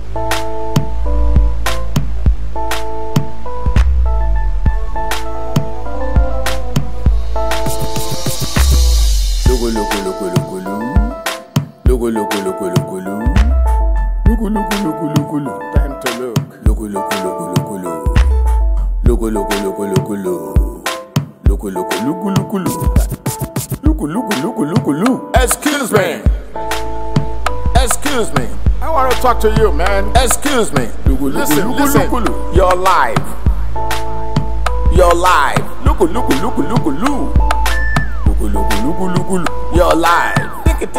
Time to look. Excuse me. Excuse me. I want to talk to you, man. Excuse me. Listen. You're live. You're live. You're live.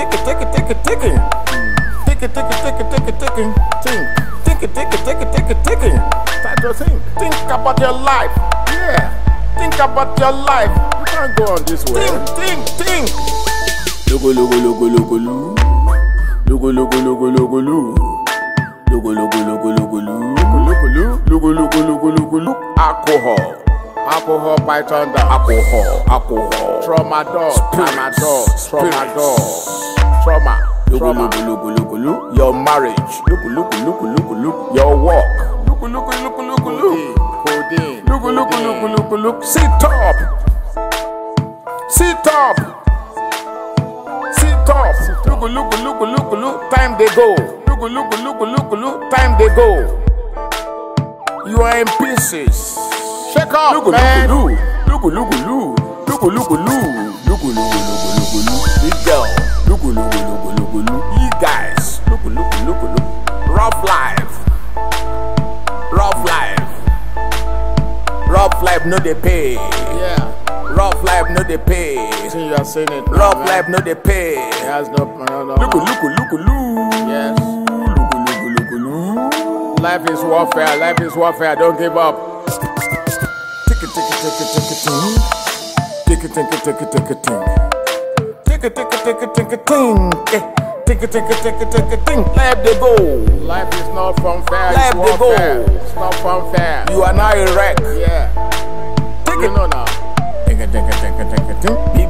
Think about your life. Yeah. Think about your life. You can't go on this way. Think. Alcohol by thunder. Alcohol. Tramadol. Trauma. Your marriage. Your work. Codeine. Sit up. Time they go. Time they go. You are in pieces. Shake up, man. Big girl. You guys. Rough life, no they pay. Yeah. Rough life, no they pay. See, you are saying it. Rough life, no they pay. It has no. Yes. Life is warfare. Don't give up. Take it. Let they go. Life is not fun fair. Let they go. It's not fun fair. You are now a wreck. Yeah. Take it. Now. Be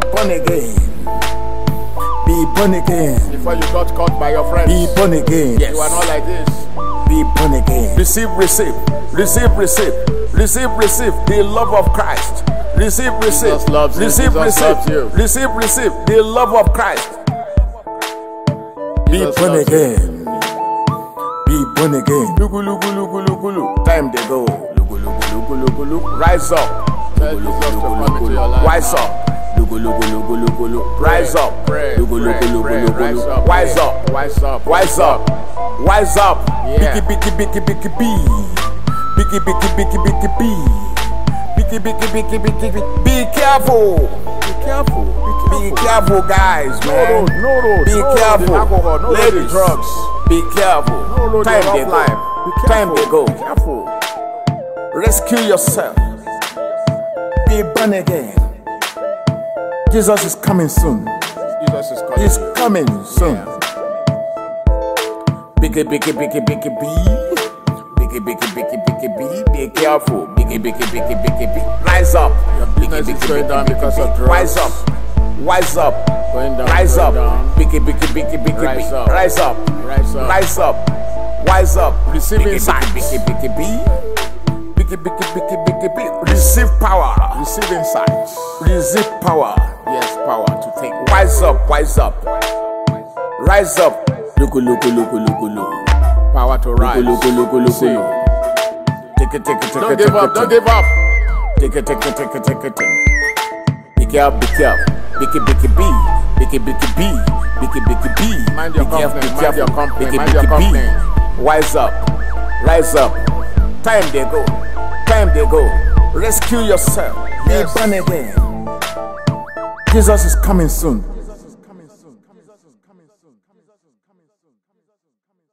born again. Before you got caught by your friends. Be born again. Yes. You are not like this. Be born again. Receive. The love of Christ. Receive. Jesus loves you. Receive the love of Christ. Be born again. Time they go. Rise up. Wise up. Rise up. Wise up. Biggie. Be careful. Be careful, guys, man. Be careful. Ladies, drugs. Be careful. Time they go. Rescue yourself. Be born again. Jesus is coming soon. He's coming soon. Biggie. Be careful. Biggie. Rise up. Your business is going down because of drugs. Wise up. Rise up. Biggie. Rise up. Wise up. Receive insight. Biggie. Receive power. Receive insights. Receive power. Yes, power to think. Wise up. Rise up. Look. Power to rise. See. Take it. Don't give up. Take it. Be careful. Biggie. Mind your company. Wise up. Rise up. Time they go. Rescue yourself. Be born again. Jesus is coming soon.